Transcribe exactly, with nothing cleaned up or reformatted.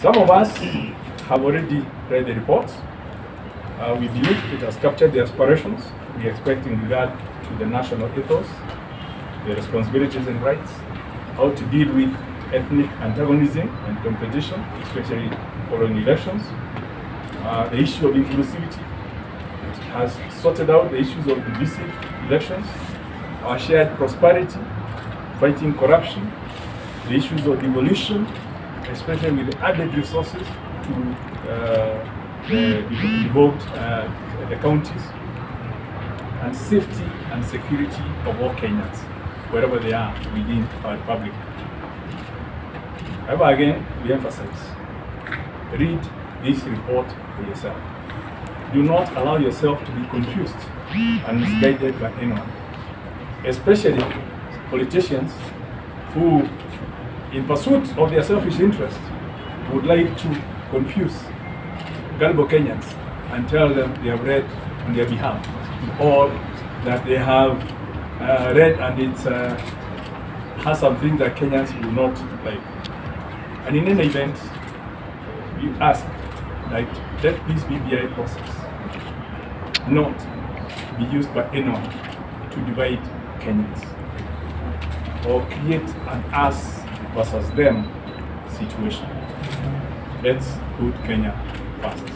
Some of us have already read the report. Uh, we believe it has captured the aspirations we expect in regard to the national ethos, the responsibilities and rights, how to deal with ethnic antagonism and competition, especially following elections, uh, the issue of inclusivity. It has sorted out the issues of divisive elections, our shared prosperity, fighting corruption, the issues of devolution, especially with the added resources to uh, the devolved uh, the counties, and safety and security of all Kenyans, wherever they are within our republic. However, again, we emphasize, read this report for yourself. Do not allow yourself to be confused and misguided by anyone, especially politicians who, in pursuit of their selfish interest, would like to confuse gullible Kenyans and tell them they have read on their behalf, or that they have uh, read and it uh, has some things that Kenyans will not like. And in any event, you ask that let this B B I process not be used by anyone to divide Kenyans or create an us versus them situation. Let's put Kenya first.